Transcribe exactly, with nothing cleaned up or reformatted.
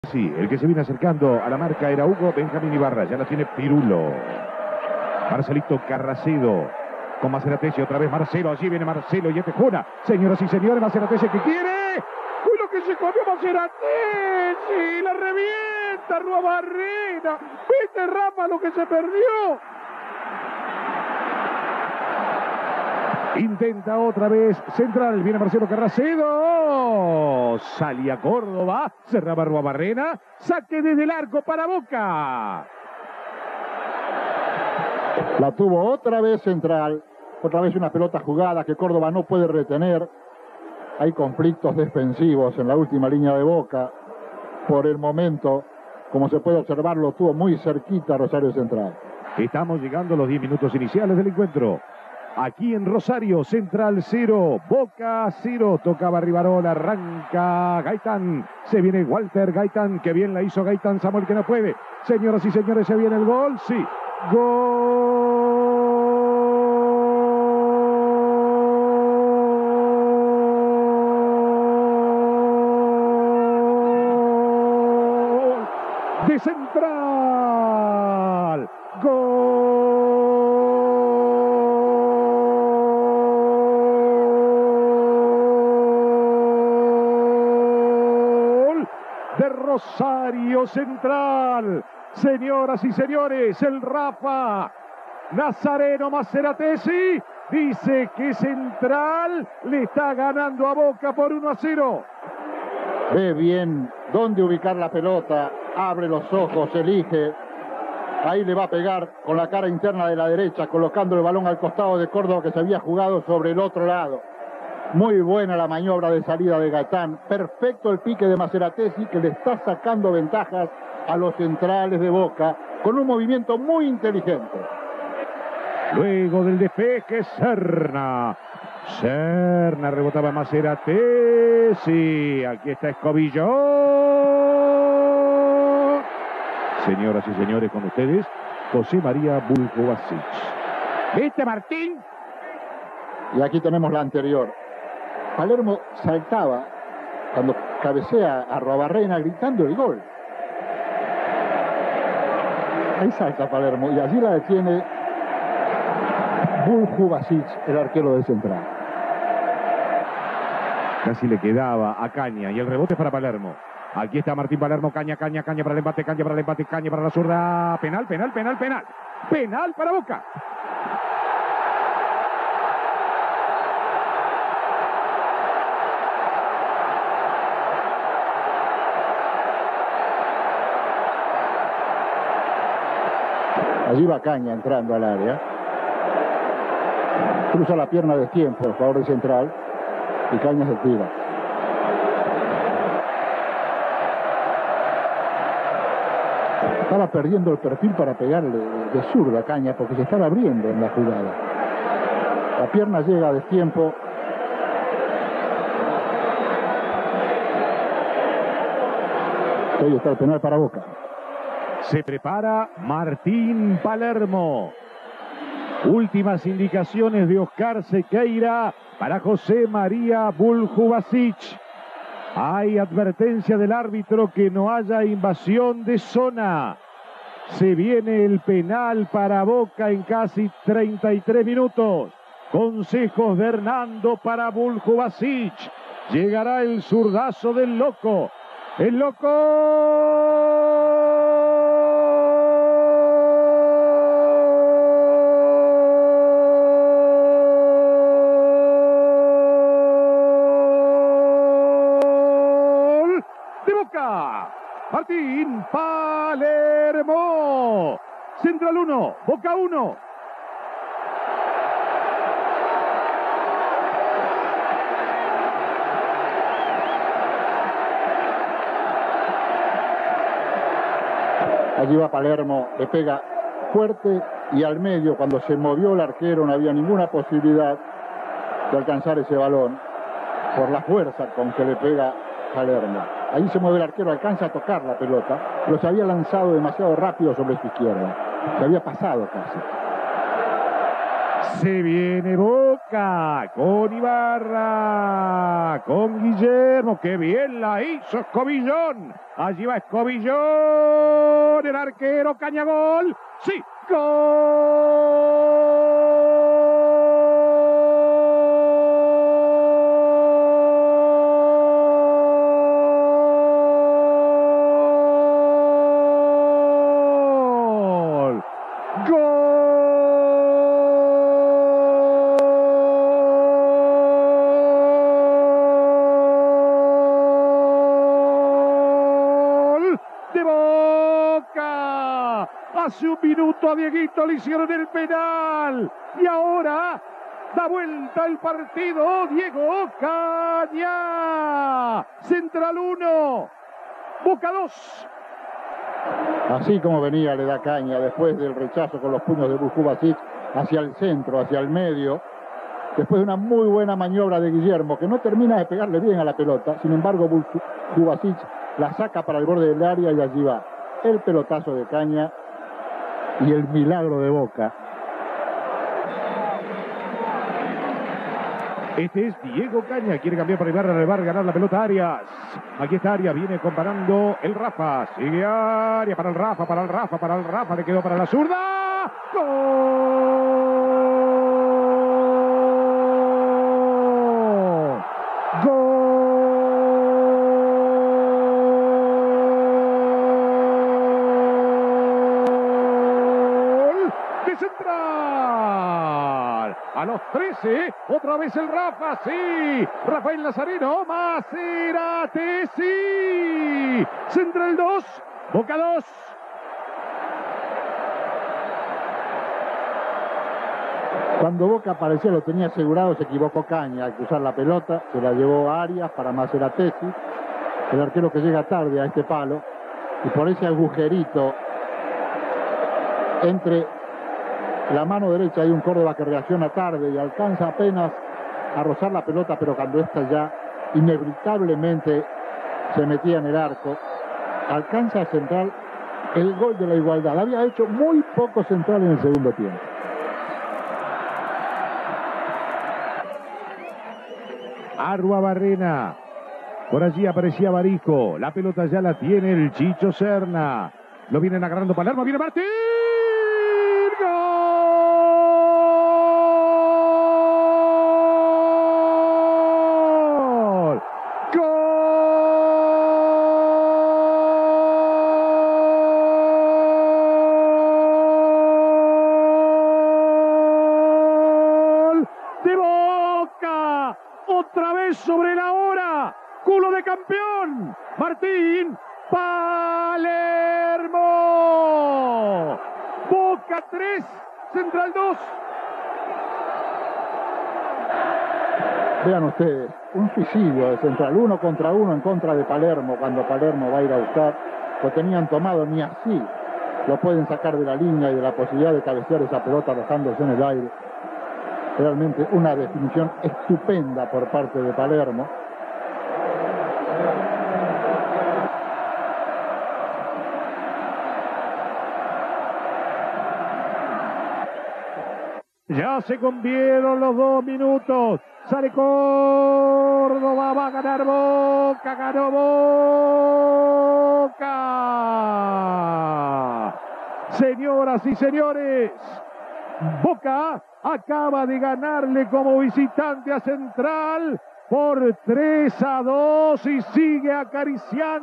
Sí, el que se viene acercando a la marca era Hugo Benjamín Ibarra, ya la tiene Pirulo. Marcelito Carracedo con Maceratesi, otra vez Marcelo, allí viene Marcelo y este Juna. Señoras y señores, Maceratesi que quiere. ¡Uy, lo que se comió Maceratesi! ¡La revienta Ruabarrena! ¿Viste, Rafa, lo que se perdió? Intenta otra vez Central, viene Marcelo Carracedo, salía Córdoba, cerraba Ruabarrena, saque desde el arco para Boca. La tuvo otra vez Central, otra vez una pelota jugada que Córdoba no puede retener. Hay conflictos defensivos en la última línea de Boca. Por el momento, como se puede observar, lo tuvo muy cerquita Rosario Central. Estamos llegando a los diez minutos iniciales del encuentro. Aquí en Rosario, Central cero, Boca cero, tocaba Rivarola, arranca Gaitán, se viene Walter Gaitán, que bien la hizo Gaitán, Samuel que no puede. Señoras y señores, se viene el gol, sí, gol de Central, gol de Rosario Central. Señoras y señores, el Rafa Nazareno Maceratesi dice que Central le está ganando a Boca por uno a cero. Ve bien dónde ubicar la pelota, abre los ojos, elige. Ahí le va a pegar con la cara interna de la derecha, colocando el balón al costado de Córdoba que se había jugado sobre el otro lado. Muy buena la maniobra de salida de Gaitán. Perfecto el pique de Maceratesi, que le está sacando ventajas a los centrales de Boca con un movimiento muy inteligente. Luego del despeje, Serna. Serna rebotaba Maceratesi. Aquí está Escobillo. Señoras y señores, con ustedes, José María Buljubasic. ¿Viste, Martín? Y aquí tenemos la anterior. Palermo saltaba cuando cabecea a Ruabarrena gritando el gol. Ahí salta Palermo y allí la detiene Buljubasic, el arquero de Central. Casi le quedaba a Caña y el rebote para Palermo. Aquí está Martín Palermo, Caña, Caña, Caña para el empate, Caña para el empate, Caña para la zurda. Penal, penal, penal, penal. Penal para Boca. Allí va Caña entrando al área. Cruza la pierna de tiempo a favor de Central y Caña se tira. Estaba perdiendo el perfil para pegarle de zurda a Caña porque se estaba abriendo en la jugada. La pierna llega a destiempo. Ahí está el penal para Boca. Se prepara Martín Palermo. Últimas indicaciones de Oscar Sequeira para José María Buljubasic. Hay advertencia del árbitro que no haya invasión de zona. Se viene el penal para Boca en casi treinta y tres minutos. Consejos de Hernando para Buljubasic. Llegará el zurdazo del loco. El loco. De Boca, Martín Palermo. Central uno, Boca uno. Allí va Palermo, le pega fuerte y al medio. Cuando se movió el arquero no había ninguna posibilidad de alcanzar ese balón por la fuerza con que le pega Palermo. Ahí se mueve el arquero, alcanza a tocar la pelota, pero se había lanzado demasiado rápido sobre su izquierda. Se había pasado casi. Se viene Boca. Boca con Ibarra, con Guillermo, que bien la hizo Escobillón. Allí va Escobillón, el arquero Cañagol. Sí, gol. Gol. De Boca. Hace un minuto a Dieguito le hicieron el penal. Y ahora da vuelta el partido Diego Caña. Central uno, Boca dos. Así como venía le da Caña después del rechazo con los puños de Vuljubasic hacia el centro, hacia el medio. Después de una muy buena maniobra de Guillermo, que no termina de pegarle bien a la pelota. Sin embargo, Vuljubasic la saca para el borde del área y allí va el pelotazo de Caña y el milagro de Boca. Este es Diego Caña, quiere cambiar para Ibarra, relevar, ganar la pelota Arias. Aquí está Arias, viene comparando el Rafa. Sigue Arias para el Rafa, para el Rafa, para el Rafa, le quedó para la zurda. ¡Gol! ¡Gol! De Central. A los trece, otra vez el Rafa, sí. Rafael Nazareno, Macerate, sí. Central dos, Boca dos. Cuando Boca parecía lo tenía asegurado, se equivocó Caña al cruzar la pelota, se la llevó a Arias para Maceratesi, el arquero que llega tarde a este palo, y por ese agujerito entre la mano derecha hay un Córdoba que reacciona tarde y alcanza apenas a rozar la pelota, pero cuando esta ya inevitablemente se metía en el arco, alcanza a Central el gol de la igualdad. Había hecho muy poco Central en el segundo tiempo. Arruabarrena. Por allí aparecía Barico. La pelota ya la tiene el Chicho Serna. Lo vienen agarrando Palermo. Viene Martín. ¡Gol! ¡Gol! De Boca. Otra vez sobre la hora. Culo de campeón. Martín Palermo. Boca tres, Central dos. Vean ustedes, un suicidio de Central, uno contra uno en contra de Palermo, cuando Palermo va a ir a buscar. Lo tenían tomado, ni así lo pueden sacar de la línea y de la posibilidad de cabecear esa pelota dejándose en el aire. Realmente una definición estupenda por parte de Palermo. Ya se cumplieron los dos minutos. Sale Córdoba, va a ganar Boca, ganó Boca. Señoras y señores, Boca acaba de ganarle como visitante a Central por tres a dos y sigue acariciando